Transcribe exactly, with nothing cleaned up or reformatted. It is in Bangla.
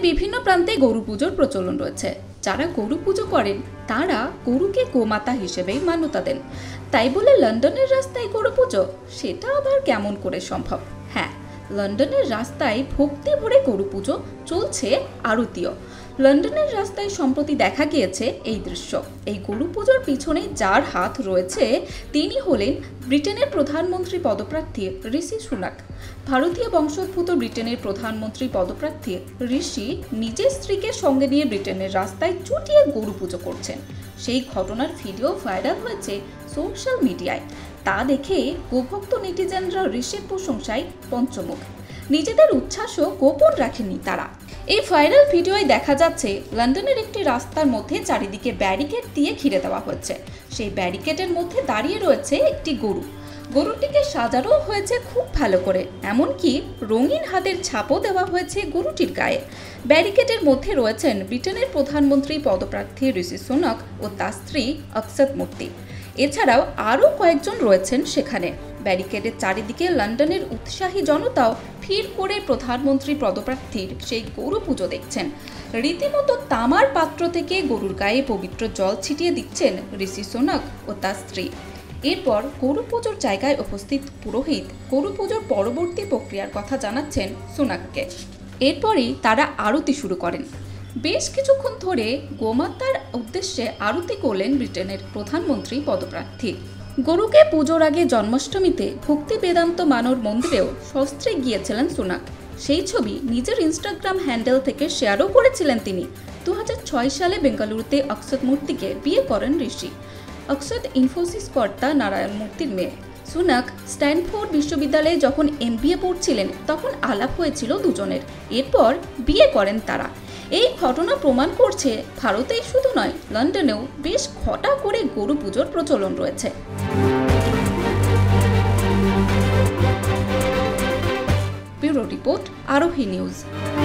বিভিন্ন প্রান্তে গরু পুজোর প্রচলন রয়েছে। যারা গরু পুজো করেন তারা গরুকে গোমাতা হিসেবেই মান্যতা দেন। তাই বলে লন্ডনের রাস্তায় গরু পুজো, সেটা আবার কেমন করে সম্ভব? হ্যাঁ, লন্ডনের রাস্তায় ভক্তি ভরে গরু পুজো চলছে, আরতিও। লন্ডনের রাস্তায় সম্প্রতি দেখা গিয়েছে এই দৃশ্য। এই গরু পুজোর পিছনে যার হাত রয়েছে তিনি হলেন ব্রিটেনের প্রধানমন্ত্রী পদপ্রার্থী ঋষি সুনাক। ভারতীয় বংশোদ্ভূত ব্রিটেনের প্রধানমন্ত্রী পদপ্রার্থী ঋষি নিজের স্ত্রীকে সঙ্গে নিয়ে ব্রিটেনের রাস্তায় চুটিয়ে গরু পুজো করছেন। সেই ঘটনার ভিডিও ভাইরাল হয়েছে সোশ্যাল মিডিয়ায়। তা দেখে গোভক্ত নেটিজেনরা ঋষির প্রশংসায় পঞ্চমুখ। নিজেদের উচ্ছ্বাসও গোপন রাখেননি তারা। এই ভাইরাল ভিডিওয় দেখা যাচ্ছে লন্ডনের একটি রাস্তার মধ্যে চারিদিকে ব্যারিকেড দিয়ে ঘিরে দেওয়া হয়েছে। সেই ব্যারিকেডের মধ্যে দাঁড়িয়ে রয়েছে একটি গরু। গরুটিকে সাজানো হয়েছে খুব ভালো করে, এমনকি রঙিন হাতের ছাপও দেওয়া হয়েছে গরুটির গায়ে। ব্যারিকেডের মধ্যে রয়েছেন ব্রিটেনের প্রধানমন্ত্রী পদপ্রার্থী ঋষি সুনাক ও তার স্ত্রী অক্ষত মূর্তি। এছাড়াও আরও কয়েকজন রয়েছেন সেখানে। ব্যারিকেডের চারিদিকে লন্ডনের উৎসাহী জনতাও ভিড় করে প্রধানমন্ত্রী পদপ্রার্থীর সেই গরু পুজো দেখছেন। রীতিমতো তামার পাত্র থেকে গরুর গায়ে পবিত্র জল ছিটিয়ে দিচ্ছেন ঋষি সুনাক ও তার স্ত্রী। এরপর গরু পুজোর জায়গায় উপস্থিত পুরোহিত গরু পুজোর পরবর্তী প্রক্রিয়ার কথা জানাচ্ছেন সুনাককে। এরপরই তারা আরতি শুরু করেন। বেশ কিছুক্ষণ ধরে গোমাতার উদ্দেশ্যে আরতি করলেন ব্রিটেনের প্রধানমন্ত্রী পদপ্রার্থী। গরুকে পুজোর আগে জন্মাষ্টমীতে ভক্তি বেদান্ত মানর মন্দিরেও সস্ত্রে গিয়েছিলেন সুনাক। সেই ছবি নিজের ইনস্টাগ্রাম হ্যান্ডেল থেকে শেয়ারও করেছিলেন তিনি। দু হাজার ছয় সালে বেঙ্গালুরুতে অক্ষত মূর্তিকে বিয়ে করেন ঋষি। অক্ষত ইনফোসিস কর্তা নারায়ণ মূর্তির মেয়ে। সুনাক স্ট্যানফোর্ড বিশ্ববিদ্যালয়ে যখন এমবিএ পড়ছিলেন তখন আলাপ হয়েছিল দুজনের। এরপর বিয়ে করেন তারা। এই ঘটনা প্রমাণ করছে ভারতেই শুধু নয়, লন্ডনেও বেশ ঘটা করে গরু পুজোর প্রচলন রয়েছে। Bureau report, Arohi news.